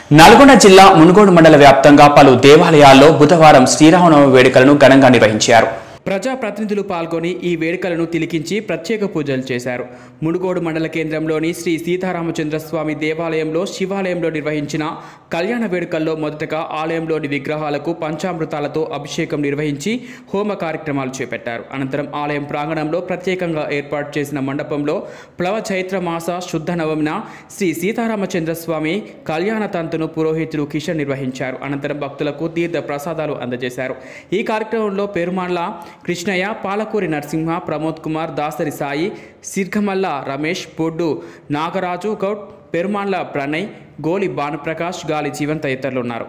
నల్గొండ జిల్లా మునుగోడు మండల వ్యాప్తంగా పలు దేవాలయాల్లో బుధవారం శ్రీరామనవమి వేడుకలను ఘనంగా నిర్వహించారు. ప్రజాప్రతినిధులు పాల్గొని ఈ వేడుకలను తిలకించి ప్రత్యేక పూజలు చేశారు. మునుగోడు మండల కేంద్రంలోని శ్రీ సీతారామచంద్రస్వామి దేవాలయంలో శివాలయంలో నిర్వహించిన కళ్యాణ వేడుకల్లో మొదటగా ఆలయంలోని విగ్రహాలకు పంచామృతాలతో అభిషేకం నిర్వహించి హోమ కార్యక్రమాలు చేపట్టారు. అనంతరం ఆలయం ప్రాంగణంలో ప్రత్యేకంగా ఏర్పాటు చేసిన మండపంలో ప్లవ చైత్ర మాస శుద్ధ నవమిన శ్రీ సీతారామచంద్రస్వామి కళ్యాణ తంతును పురోహితుడు కిషన్ నిర్వహించారు. అనంతరం భక్తులకు తీర్థ ప్రసాదాలు అందజేశారు. ఈ కార్యక్రమంలో పెరుమాళ్ల కృష్ణయ్య, పాలకూరి నరసింహ, ప్రమోద్ కుమార్, దాసరి సాయి, సిర్గమల్ల రమేష్, పొడ్డు నాగరాజు గౌడ్, పెరుమాళ్ల ప్రణయ్, గోలి భానుప్రకాష్, గాలి జీవన్ తదితరులు ఉన్నారు.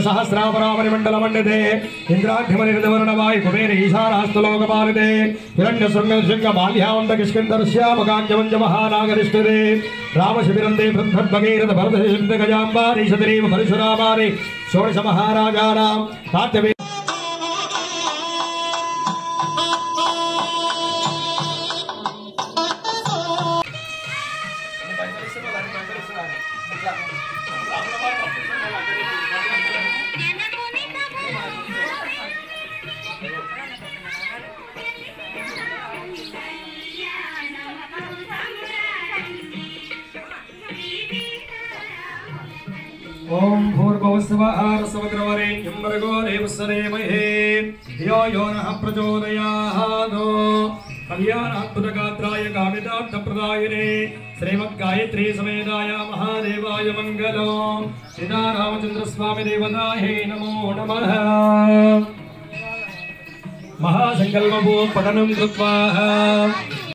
ओम भूर्भुवस्सुवः रसवद्रवरेण्यं भर्गो देवस्य धीमहि धियो यो नः प्रचोदयात् कल्याणाद्भुतगात्राय कामितार्थप्रदायिने श्रीमद्गायत्री समेताय महादेवाय मङ्गलो सीतारामचन्द्रस्वामी देवतायै नमो नमः। महासङ्कल्पपूर्वकं पठनं कृत्वा